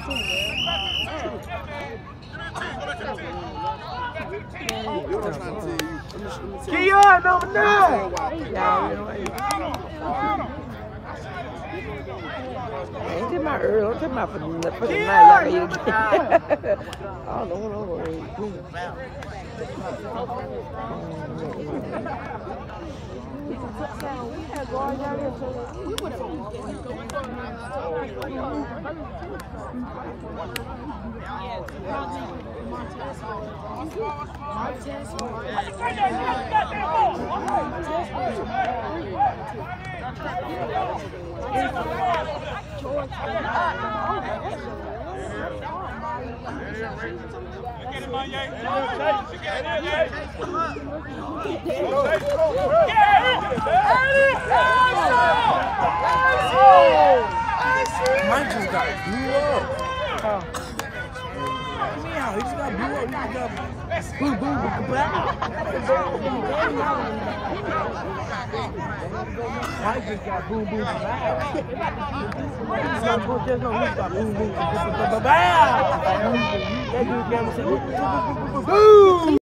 Keon, number 9. Ain't to my early, I'm talking about for the night. Y'all I don't know what I'm Mike just got blew up. Yeah, he just got blew up. He just got boom, boom, boom, Mike just got boom, boom, boom. There's no reason got boom, boom, boom, boom. That dude came and said, boom.